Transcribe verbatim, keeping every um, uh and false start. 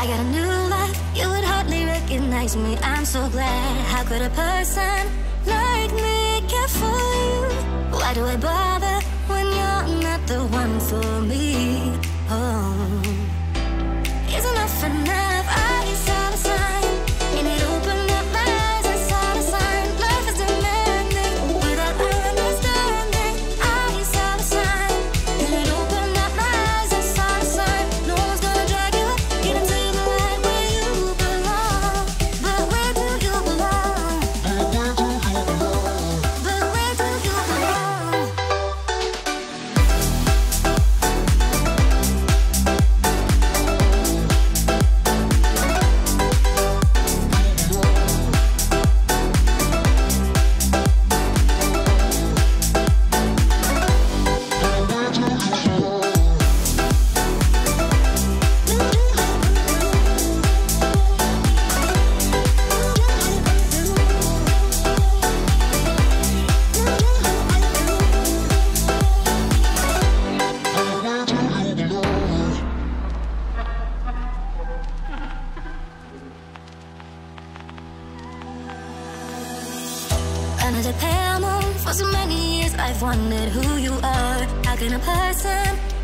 I got a new life, you would hardly recognize me. I'm so glad. How could a person like me care for you? Why do I bother when you're not the one for me? Oh, is enough enough? I saw the sign, and it opened up my eyes. I saw the sign. Life is demanding without understanding. I saw the sign, and it opened up my eyes. I saw the sign. No one's gonna drag you get into the light where you belong. But where do you belong? But where do you belong? But where do you belong? Under the pale moon, for so many years I've wondered who you are. How can a person